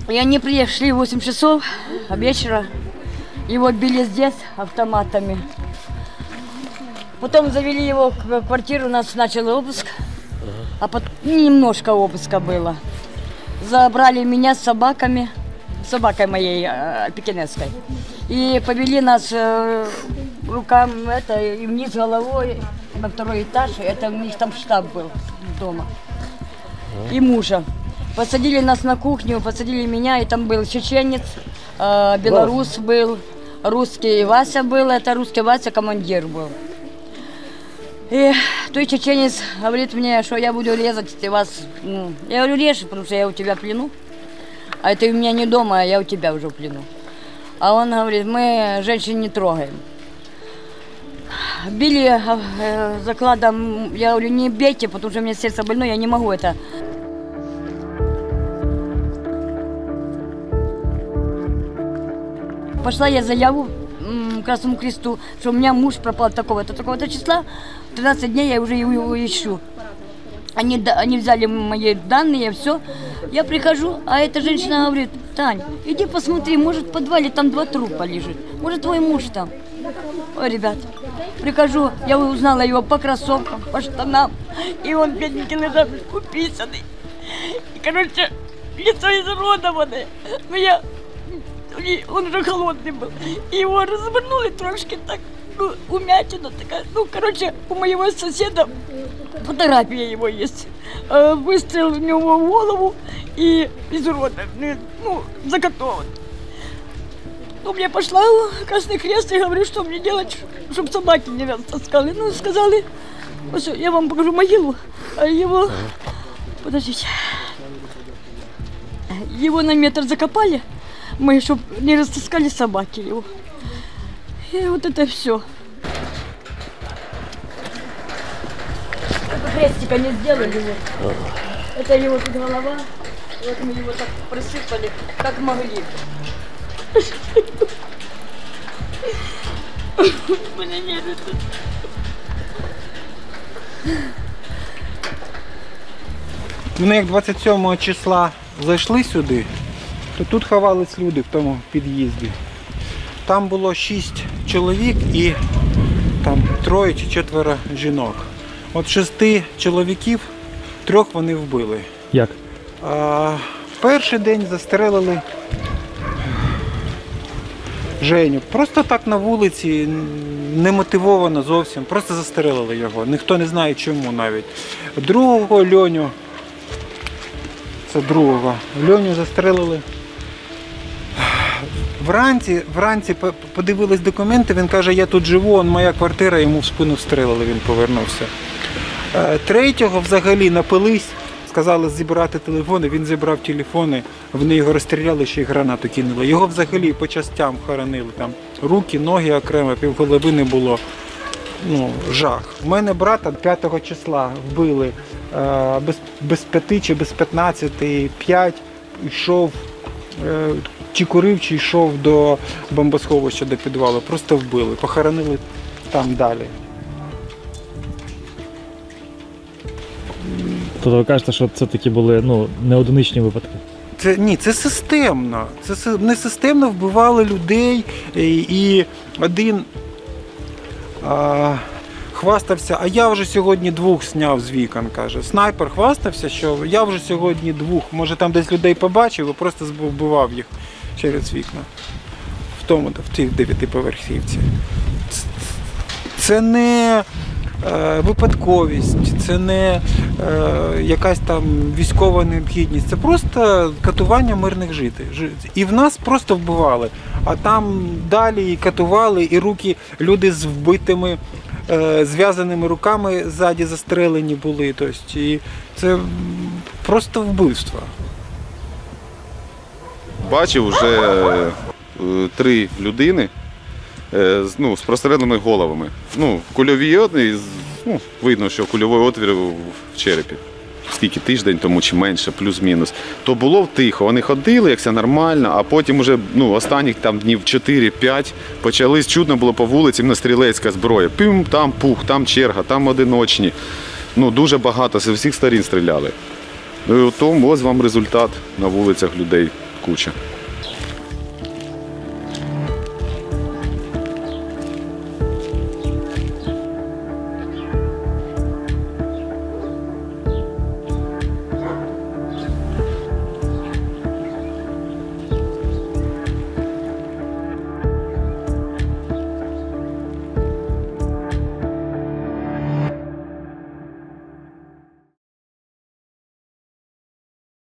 И они пришли в 8 часов вечера. Его били здесь автоматами. Потом завели его в квартиру, у нас начал обыск. А потом немножко обыска было. Забрали меня с собаками, собакой моей пекинесской. И повели нас рукам и вниз головой на второй этаж. Это у них там штаб был дома. И мужа. Посадили нас на кухню, посадили меня, и там был чеченец, белорус был, русский Вася был, это русский Вася командир был. И той чеченец говорит мне, что я буду резать вас. Я говорю, режь, потому что я у тебя в плену. А это у меня не дома, а я у тебя уже в плену. А он говорит, мы женщин не трогаем. Били закладом, я говорю, не бейте, потому что у меня сердце больное, я не могу это. Пошла я заяву Красному Кресту, что у меня муж пропал такого-то, такого-то числа. 13 дней я уже его ищу. Они взяли мои данные, все. Я прихожу, а эта женщина говорит, Тань, иди посмотри, может в подвале там 2 трупа лежит. Может твой муж там. Ой, ребят, прихожу, я узнала его по кроссовкам, по штанам. И он, бедненький, лежал уписанный. И, короче, лицо изуродованное. Он уже холодный был. И его развернули трошки так, умятина такая. Короче, у моего соседа фотография его есть. Выстрел в него в голову и изуродованный, закатован. Я пошла в Красный Крест и говорю, что мне делать, чтобы собаки не растаскали. Сказали, я вам покажу могилу, а его, подождите, его на метр закопали. Мы, чтобы не растаскали собаки его. И вот это все. Крестика не сделали. Это его тут голова. Вот мы его так присыпали, как могли. Мене нервы тут. Вони як 27 числа зайшли сюди, то тут ховались люди в тому під'їзді. Там було 6 чоловік і там 3 чи 4 жінок. От 6 чоловіків 3 вони вбили. Як? Перший день застрелили Женю. Просто так на вулиці, немотивовано зовсім. Просто застрелили його. Ніхто не знає чому навіть. Другого Льоню, це другого, Льоню застрелили. Вранці подивились документи, він каже, я тут живу, моя квартира, йому в спину встрелили, він повернувся. Третього взагалі напились, сказали зібрати телефони, він зібрав телефони, вони його розстріляли, ще й гранату кинули. Його взагалі по частям хоронили, там руки, ноги окремо, півголови не було. Жах. У мене брата 5 числа вбили, без 5 чи без 15, 5 йшов, чи курив, чи йшов до бомбосховища, до підвалу. Просто вбили, похоронили там далі. Тобто ви кажете, що це такі були не одиничні випадки? Це системно. Вони системно вбивали людей, і один хвастався, а я вже сьогодні 2 зняв з вікон, каже. Снайпер хвастався, що я вже сьогодні 2, може там десь людей побачив і просто вбивав їх через вікна. В тих 9-поверхівці. Це не випадковість, це не якась там військова необхідність, це просто катування мирних жителів. І в нас просто вбивали, а там далі і катували, і руки, люди з вбитими, зв'язаними руками ззаді застрелені були. Тобто, і це просто вбивство. Бачив вже 3 людини з простреленими головами. Кульові отвір, видно, що кульовий отвір в черепі. Скільки, тиждень тому чи менше, плюс-мінус. То було тихо, вони ходили, як все нормально, а потім уже останніх там днів 4-5 почались, чутно було по вулиці, стрілецька зброя. Пим, там пух, там черга, там одиночні. Дуже багато, з усіх сторін стріляли. Тому ось вам результат на вулицях людей. куча.